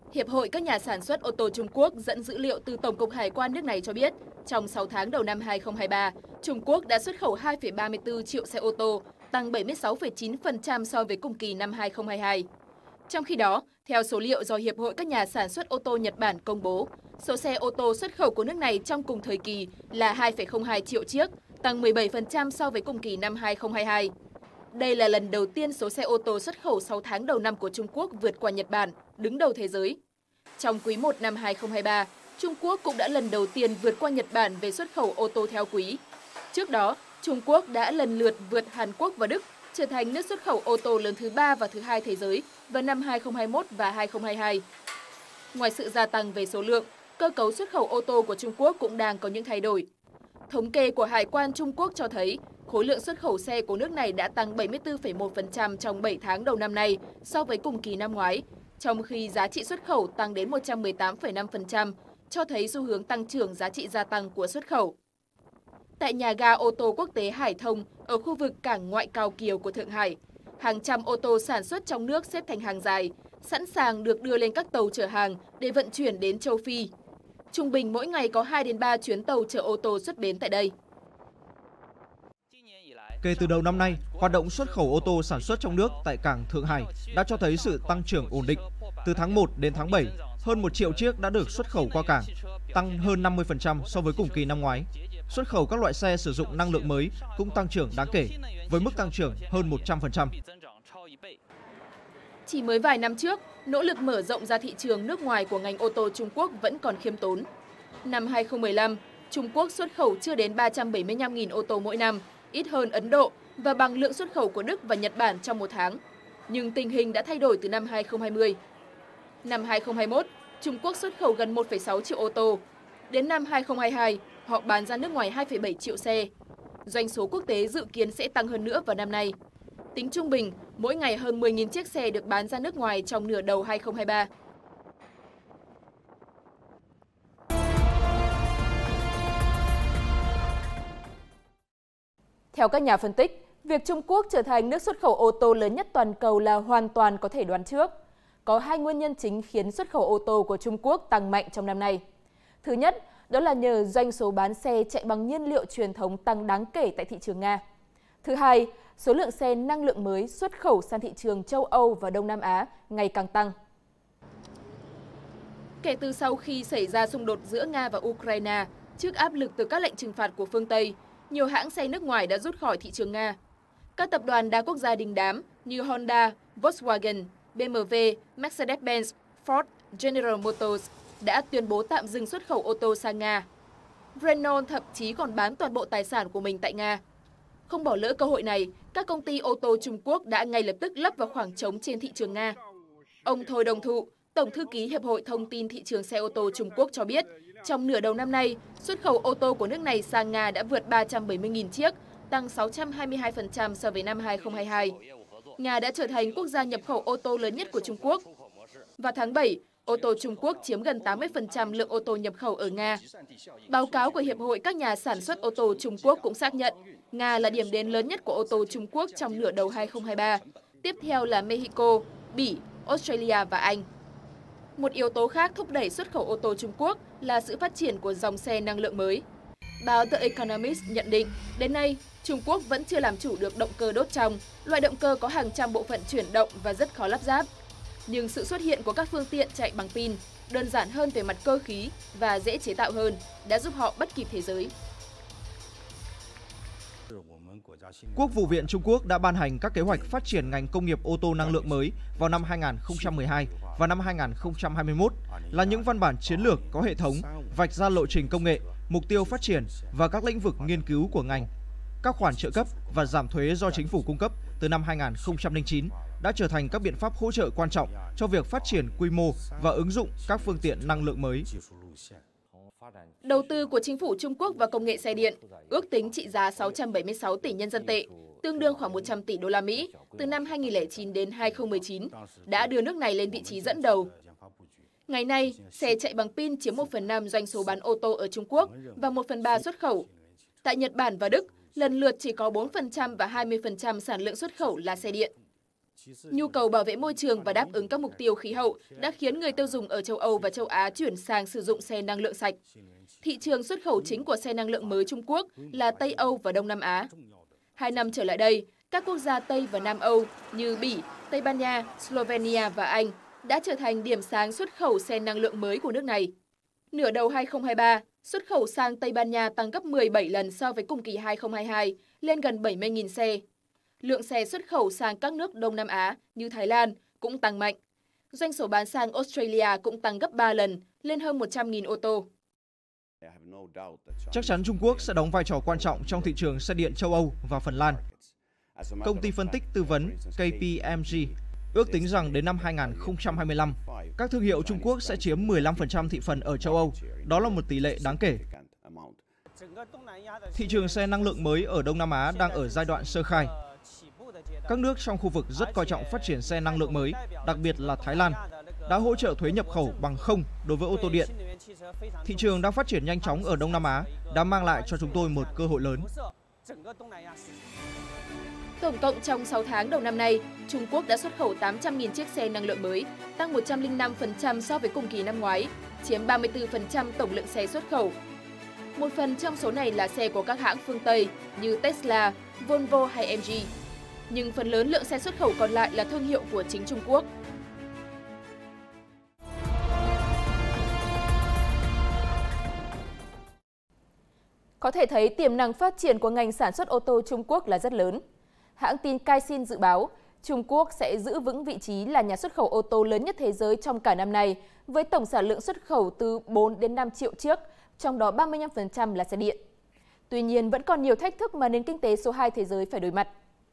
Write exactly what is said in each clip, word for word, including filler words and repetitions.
Hiệp hội các nhà sản xuất ô tô Trung Quốc dẫn dữ liệu từ Tổng cục Hải quan nước này cho biết, trong sáu tháng đầu năm hai không hai ba, Trung Quốc đã xuất khẩu hai phẩy ba mươi tư triệu xe ô tô, tăng bảy mươi sáu phẩy chín phần trăm so với cùng kỳ năm hai không hai hai. Trong khi đó, theo số liệu do Hiệp hội các nhà sản xuất ô tô Nhật Bản công bố, số xe ô tô xuất khẩu của nước này trong cùng thời kỳ là hai phẩy không hai triệu chiếc, tăng mười bảy phần trăm so với cùng kỳ năm hai không hai hai. Đây là lần đầu tiên số xe ô tô xuất khẩu sáu tháng đầu năm của Trung Quốc vượt qua Nhật Bản, đứng đầu thế giới. Trong quý một năm hai không hai ba, Trung Quốc cũng đã lần đầu tiên vượt qua Nhật Bản về xuất khẩu ô tô theo quý. Trước đó, Trung Quốc đã lần lượt vượt Hàn Quốc và Đức, trở thành nước xuất khẩu ô tô lớn thứ ba và thứ hai thế giới vào năm hai không hai mốt và hai không hai hai. Ngoài sự gia tăng về số lượng, cơ cấu xuất khẩu ô tô của Trung Quốc cũng đang có những thay đổi. Thống kê của Hải quan Trung Quốc cho thấy, khối lượng xuất khẩu xe của nước này đã tăng bảy mươi tư phẩy một phần trăm trong bảy tháng đầu năm nay so với cùng kỳ năm ngoái, trong khi giá trị xuất khẩu tăng đến một trăm mười tám phẩy năm phần trăm, cho thấy xu hướng tăng trưởng giá trị gia tăng của xuất khẩu. Tại nhà ga ô tô quốc tế Hải Thông ở khu vực cảng ngoại Cao Kiều của Thượng Hải, hàng trăm ô tô sản xuất trong nước xếp thành hàng dài, sẵn sàng được đưa lên các tàu chở hàng để vận chuyển đến châu Phi. Trung bình mỗi ngày có hai đến ba chuyến tàu chở ô tô xuất bến tại đây. Kể từ đầu năm nay, hoạt động xuất khẩu ô tô sản xuất trong nước tại cảng Thượng Hải đã cho thấy sự tăng trưởng ổn định. Từ tháng một đến tháng bảy, hơn một triệu chiếc đã được xuất khẩu qua cảng, tăng hơn năm mươi phần trăm so với cùng kỳ năm ngoái. Xuất khẩu các loại xe sử dụng năng lượng mới cũng tăng trưởng đáng kể, với mức tăng trưởng hơn một trăm phần trăm. Chỉ mới vài năm trước, nỗ lực mở rộng ra thị trường nước ngoài của ngành ô tô Trung Quốc vẫn còn khiêm tốn. Năm hai không một lăm, Trung Quốc xuất khẩu chưa đến ba trăm bảy mươi lăm nghìn ô tô mỗi năm, ít hơn Ấn Độ và bằng lượng xuất khẩu của Đức và Nhật Bản trong một tháng. Nhưng tình hình đã thay đổi từ năm hai không hai không. Năm hai không hai mốt, Trung Quốc xuất khẩu gần một phẩy sáu triệu ô tô. Đến năm hai không hai hai, họ bán ra nước ngoài hai phẩy bảy triệu xe. Doanh số quốc tế dự kiến sẽ tăng hơn nữa vào năm nay. Tính trung bình, mỗi ngày hơn mười nghìn chiếc xe được bán ra nước ngoài trong nửa đầu hai không hai ba. Theo các nhà phân tích, việc Trung Quốc trở thành nước xuất khẩu ô tô lớn nhất toàn cầu là hoàn toàn có thể đoán trước. Có hai nguyên nhân chính khiến xuất khẩu ô tô của Trung Quốc tăng mạnh trong năm nay. Thứ nhất, đó là nhờ doanh số bán xe chạy bằng nhiên liệu truyền thống tăng đáng kể tại thị trường Nga. Thứ hai, số lượng xe năng lượng mới xuất khẩu sang thị trường châu Âu và Đông Nam Á ngày càng tăng. Kể từ sau khi xảy ra xung đột giữa Nga và Ukraine, trước áp lực từ các lệnh trừng phạt của phương Tây, nhiều hãng xe nước ngoài đã rút khỏi thị trường Nga. Các tập đoàn đa quốc gia đình đám như Honda, Volkswagen, bê em vê, Mercedes-Benz, Ford, General Motors đã tuyên bố tạm dừng xuất khẩu ô tô sang Nga. Renault thậm chí còn bán toàn bộ tài sản của mình tại Nga. Không bỏ lỡ cơ hội này, các công ty ô tô Trung Quốc đã ngay lập tức lấp vào khoảng trống trên thị trường Nga. Ông Thôi Đồng Thụ, Tổng thư ký Hiệp hội Thông tin Thị trường xe ô tô Trung Quốc cho biết, trong nửa đầu năm nay, xuất khẩu ô tô của nước này sang Nga đã vượt ba trăm bảy mươi nghìn chiếc, tăng sáu trăm hai mươi hai phần trăm so với năm hai không hai hai. Nga đã trở thành quốc gia nhập khẩu ô tô lớn nhất của Trung Quốc. Vào tháng bảy, ô tô Trung Quốc chiếm gần tám mươi phần trăm lượng ô tô nhập khẩu ở Nga. Báo cáo của Hiệp hội các nhà sản xuất ô tô Trung Quốc cũng xác nhận Nga là điểm đến lớn nhất của ô tô Trung Quốc trong nửa đầu hai không hai ba. Tiếp theo là Mexico, Bỉ, Australia và Anh. Một yếu tố khác thúc đẩy xuất khẩu ô tô Trung Quốc là sự phát triển của dòng xe năng lượng mới. Báo The Economist nhận định, đến nay, Trung Quốc vẫn chưa làm chủ được động cơ đốt trong, loại động cơ có hàng trăm bộ phận chuyển động và rất khó lắp ráp. Nhưng sự xuất hiện của các phương tiện chạy bằng pin, đơn giản hơn về mặt cơ khí và dễ chế tạo hơn, đã giúp họ bắt kịp thế giới. Quốc vụ viện Trung Quốc đã ban hành các kế hoạch phát triển ngành công nghiệp ô tô năng lượng mới vào năm hai nghìn không trăm mười hai và năm hai nghìn không trăm hai mươi mốt, là những văn bản chiến lược có hệ thống, vạch ra lộ trình công nghệ, mục tiêu phát triển và các lĩnh vực nghiên cứu của ngành. Các khoản trợ cấp và giảm thuế do chính phủ cung cấp từ năm hai nghìn không trăm lẻ chín đã trở thành các biện pháp hỗ trợ quan trọng cho việc phát triển quy mô và ứng dụng các phương tiện năng lượng mới. Đầu tư của chính phủ Trung Quốc vào công nghệ xe điện ước tính trị giá sáu trăm bảy mươi sáu tỷ nhân dân tệ, tương đương khoảng một trăm tỷ đô la Mỹ từ năm hai nghìn không trăm lẻ chín đến hai nghìn không trăm mười chín, đã đưa nước này lên vị trí dẫn đầu. Ngày nay, xe chạy bằng pin chiếm một phần năm doanh số bán ô tô ở Trung Quốc và một phần ba xuất khẩu. Tại Nhật Bản và Đức, lần lượt chỉ có bốn phần trăm và hai mươi phần trăm sản lượng xuất khẩu là xe điện. Nhu cầu bảo vệ môi trường và đáp ứng các mục tiêu khí hậu đã khiến người tiêu dùng ở châu Âu và châu Á chuyển sang sử dụng xe năng lượng sạch. Thị trường xuất khẩu chính của xe năng lượng mới Trung Quốc là Tây Âu và Đông Nam Á. Hai năm trở lại đây, các quốc gia Tây và Nam Âu như Bỉ, Tây Ban Nha, Slovenia và Anh đã trở thành điểm sáng xuất khẩu xe năng lượng mới của nước này. Nửa đầu hai không hai ba, xuất khẩu sang Tây Ban Nha tăng gấp mười bảy lần so với cùng kỳ hai không hai hai, lên gần bảy mươi nghìn xe. Lượng xe xuất khẩu sang các nước Đông Nam Á như Thái Lan cũng tăng mạnh. Doanh số bán sang Australia cũng tăng gấp ba lần, lên hơn một trăm nghìn ô tô. Chắc chắn Trung Quốc sẽ đóng vai trò quan trọng trong thị trường xe điện châu Âu và Phần Lan. Công ty phân tích tư vấn K P M G ước tính rằng đến năm hai nghìn không trăm hai mươi lăm, các thương hiệu Trung Quốc sẽ chiếm mười lăm phần trăm thị phần ở châu Âu. Đó là một tỷ lệ đáng kể. Thị trường xe năng lượng mới ở Đông Nam Á đang ở giai đoạn sơ khai. Các nước trong khu vực rất coi trọng phát triển xe năng lượng mới, đặc biệt là Thái Lan, đã hỗ trợ thuế nhập khẩu bằng không đối với ô tô điện. Thị trường đang phát triển nhanh chóng ở Đông Nam Á đã mang lại cho chúng tôi một cơ hội lớn. Tổng cộng trong sáu tháng đầu năm nay, Trung Quốc đã xuất khẩu tám trăm nghìn chiếc xe năng lượng mới, tăng một trăm lẻ năm phần trăm so với cùng kỳ năm ngoái, chiếm ba mươi tư phần trăm tổng lượng xe xuất khẩu. Một phần trong số này là xe của các hãng phương Tây như Tesla, Volvo hay em giê. Nhưng phần lớn lượng xe xuất khẩu còn lại là thương hiệu của chính Trung Quốc. Có thể thấy tiềm năng phát triển của ngành sản xuất ô tô Trung Quốc là rất lớn. Hãng tin Caixin dự báo, Trung Quốc sẽ giữ vững vị trí là nhà xuất khẩu ô tô lớn nhất thế giới trong cả năm nay, với tổng sản lượng xuất khẩu từ bốn đến năm triệu chiếc, trong đó ba mươi lăm phần trăm là xe điện. Tuy nhiên, vẫn còn nhiều thách thức mà nền kinh tế số hai thế giới phải đối mặt.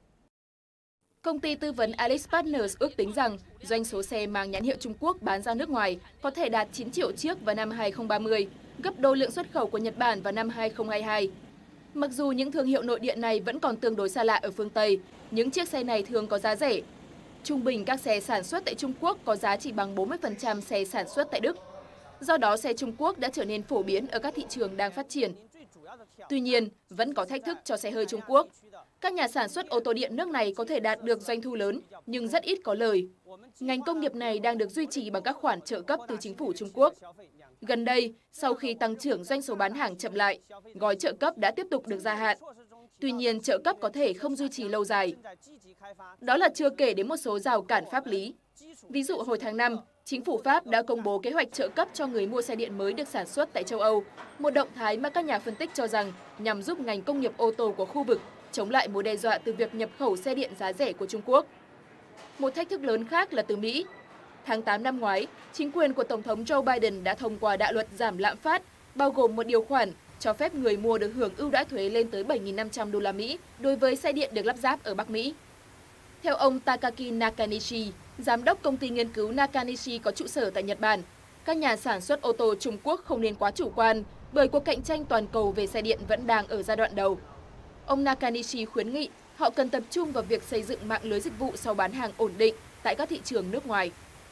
Công ty tư vấn Alice Partners ước tính rằng doanh số xe mang nhãn hiệu Trung Quốc bán ra nước ngoài có thể đạt chín triệu chiếc vào năm hai không ba mươi, gấp đôi lượng xuất khẩu của Nhật Bản vào năm hai không hai hai. Mặc dù những thương hiệu nội địa này vẫn còn tương đối xa lạ ở phương Tây, những chiếc xe này thường có giá rẻ. Trung bình các xe sản xuất tại Trung Quốc có giá chỉ bằng bốn mươi phần trăm xe sản xuất tại Đức. Do đó, xe Trung Quốc đã trở nên phổ biến ở các thị trường đang phát triển. Tuy nhiên, vẫn có thách thức cho xe hơi Trung Quốc. Các nhà sản xuất ô tô điện nước này có thể đạt được doanh thu lớn, nhưng rất ít có lời. Ngành công nghiệp này đang được duy trì bằng các khoản trợ cấp từ chính phủ Trung Quốc. Gần đây, sau khi tăng trưởng doanh số bán hàng chậm lại, gói trợ cấp đã tiếp tục được gia hạn. Tuy nhiên, trợ cấp có thể không duy trì lâu dài. Đó là chưa kể đến một số rào cản pháp lý. Ví dụ hồi tháng năm, chính phủ Pháp đã công bố kế hoạch trợ cấp cho người mua xe điện mới được sản xuất tại châu Âu, một động thái mà các nhà phân tích cho rằng nhằm giúp ngành công nghiệp ô tô của khu vực chống lại mối đe dọa từ việc nhập khẩu xe điện giá rẻ của Trung Quốc. Một thách thức lớn khác là từ Mỹ. Tháng tám năm ngoái, chính quyền của Tổng thống Joe Biden đã thông qua đạo luật giảm lạm phát, bao gồm một điều khoản cho phép người mua được hưởng ưu đãi thuế lên tới bảy nghìn năm trăm đô la Mỹ đối với xe điện được lắp ráp ở Bắc Mỹ. Theo ông Takaki Nakanishi, giám đốc công ty nghiên cứu Nakanishi có trụ sở tại Nhật Bản, các nhà sản xuất ô tô Trung Quốc không nên quá chủ quan bởi cuộc cạnh tranh toàn cầu về xe điện vẫn đang ở giai đoạn đầu. Ông Nakanishi khuyến nghị họ cần tập trung vào việc xây dựng mạng lưới dịch vụ sau bán hàng ổn định tại các thị trường nước ngoài.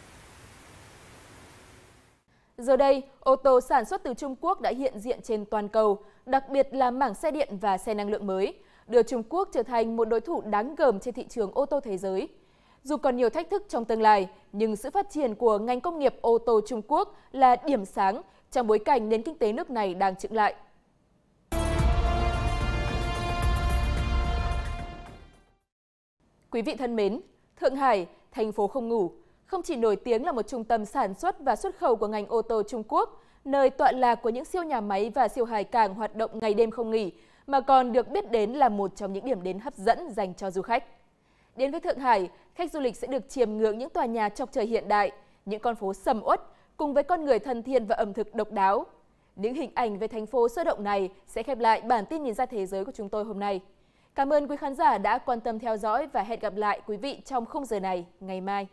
Giờ đây, ô tô sản xuất từ Trung Quốc đã hiện diện trên toàn cầu, đặc biệt là mảng xe điện và xe năng lượng mới, đưa Trung Quốc trở thành một đối thủ đáng gờm trên thị trường ô tô thế giới. Dù còn nhiều thách thức trong tương lai, nhưng sự phát triển của ngành công nghiệp ô tô Trung Quốc là điểm sáng trong bối cảnh nền kinh tế nước này đang chững lại. Quý vị thân mến, Thượng Hải, thành phố không ngủ, không chỉ nổi tiếng là một trung tâm sản xuất và xuất khẩu của ngành ô tô Trung Quốc, nơi tọa lạc của những siêu nhà máy và siêu hải cảng hoạt động ngày đêm không nghỉ, mà còn được biết đến là một trong những điểm đến hấp dẫn dành cho du khách. Đến với Thượng Hải, khách du lịch sẽ được chiêm ngưỡng những tòa nhà chọc trời hiện đại, những con phố sầm uất cùng với con người thân thiện và ẩm thực độc đáo. Những hình ảnh về thành phố sôi động này sẽ khép lại bản tin nhìn ra thế giới của chúng tôi hôm nay. Cảm ơn quý khán giả đã quan tâm theo dõi và hẹn gặp lại quý vị trong khung giờ này ngày mai.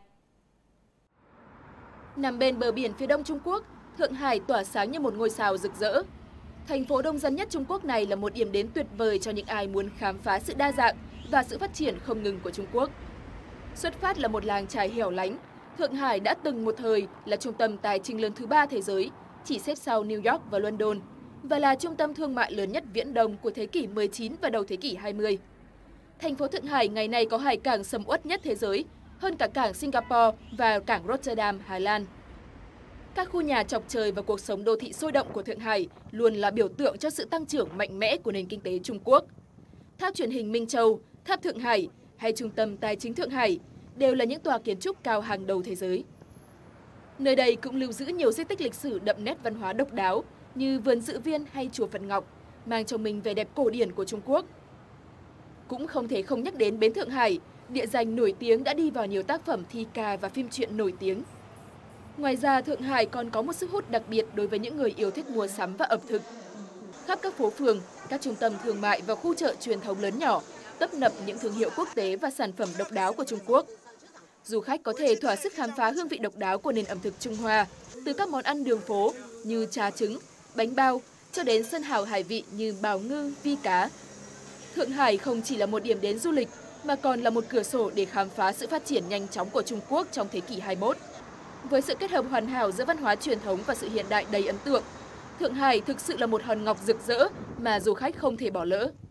Nằm bên bờ biển phía đông Trung Quốc, Thượng Hải tỏa sáng như một ngôi sao rực rỡ. Thành phố đông dân nhất Trung Quốc này là một điểm đến tuyệt vời cho những ai muốn khám phá sự đa dạng và sự phát triển không ngừng của Trung Quốc. Xuất phát là một làng chài hẻo lánh, Thượng Hải đã từng một thời là trung tâm tài chính lớn thứ ba thế giới, chỉ xếp sau New York và London, và là trung tâm thương mại lớn nhất Viễn Đông của thế kỷ mười chín và đầu thế kỷ hai mươi. Thành phố Thượng Hải ngày nay có hải cảng sầm uất nhất thế giới, hơn cả cảng Singapore và cảng Rotterdam, Hà Lan. Các khu nhà chọc trời và cuộc sống đô thị sôi động của Thượng Hải luôn là biểu tượng cho sự tăng trưởng mạnh mẽ của nền kinh tế Trung Quốc. Tháp truyền hình Minh Châu, Tháp Thượng Hải hay Trung tâm Tài chính Thượng Hải đều là những tòa kiến trúc cao hàng đầu thế giới. Nơi đây cũng lưu giữ nhiều di tích lịch sử đậm nét văn hóa độc đáo như vườn Dự Viên hay chùa Phật Ngọc, mang trong mình vẻ đẹp cổ điển của Trung Quốc. Cũng không thể không nhắc đến Bến Thượng Hải, địa danh nổi tiếng đã đi vào nhiều tác phẩm thi ca và phim truyện nổi tiếng. Ngoài ra, Thượng Hải còn có một sức hút đặc biệt đối với những người yêu thích mua sắm và ẩm thực. Khắp các phố phường, các trung tâm thương mại và khu chợ truyền thống lớn nhỏ tấp nập những thương hiệu quốc tế và sản phẩm độc đáo của Trung Quốc. Du khách có thể thỏa sức khám phá hương vị độc đáo của nền ẩm thực Trung Hoa, từ các món ăn đường phố như trà trứng, bánh bao, cho đến sân hào hải vị như bào ngư, vi cá. Thượng Hải không chỉ là một điểm đến du lịch, mà còn là một cửa sổ để khám phá sự phát triển nhanh chóng của Trung Quốc trong thế kỷ hai mươi mốt. Với sự kết hợp hoàn hảo giữa văn hóa truyền thống và sự hiện đại đầy ấn tượng, Thượng Hải thực sự là một hòn ngọc rực rỡ mà du khách không thể bỏ lỡ.